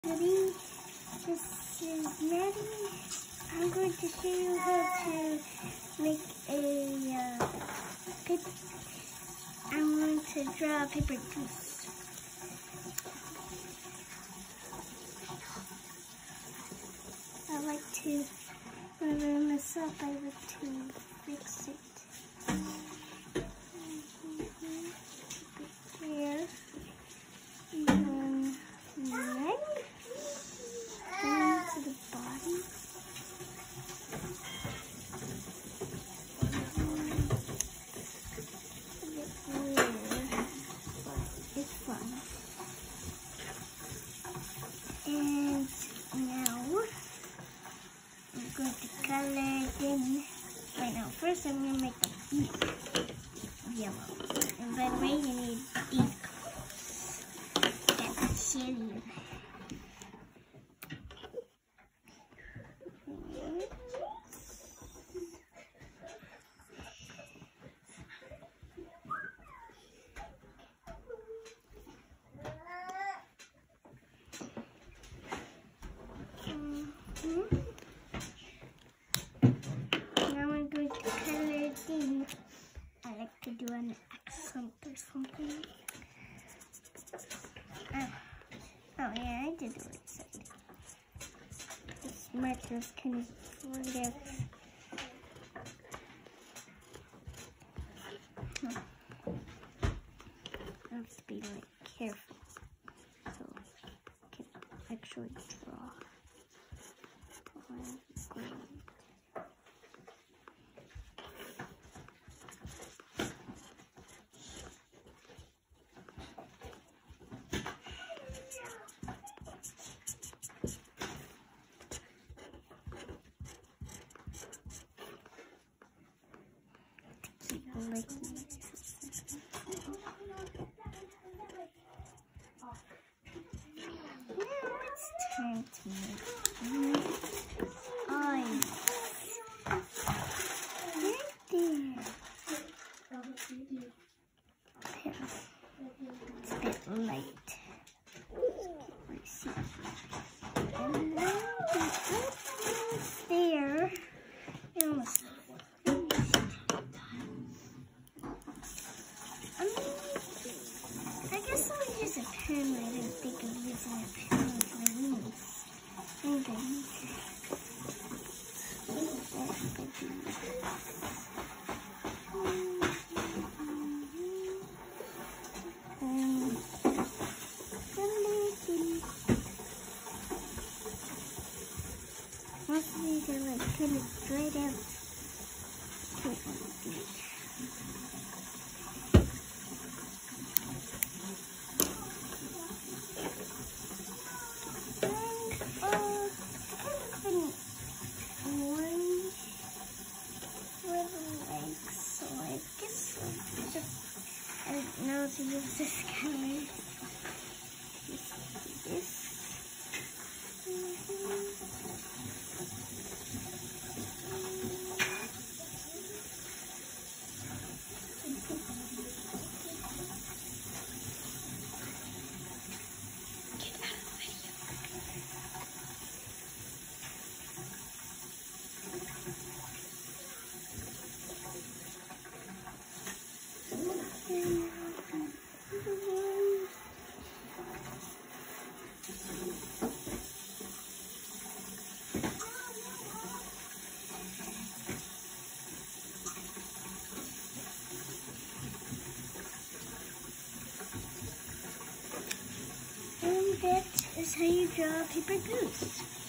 Ready? This is Maddie. I'm going to show you how to make I'm going to draw a paper goose. When I mess up, I like to fix it. Here. And then leg. Down to the body. A bit weird, but it's fun. And now I'm going to color it in. Wait, no, first I'm going to make the beak yellow. And by the way, you need these colors. I'll show you. Now I'm going to color it in. I like to do an accent or something. Oh yeah, I did what it said. This marker's kind of further out. I have to be like careful so I can actually draw. Like now it's time to make eyes. Right there. Okay. It's a bit light. Let's see. And now it's there. Almost. I guess I'll use a pen. I didn't think of using a pen with my wings. Okay. Most of these are like kind of straight out. I don't know to use this color. This. And that is how you draw a paper goose.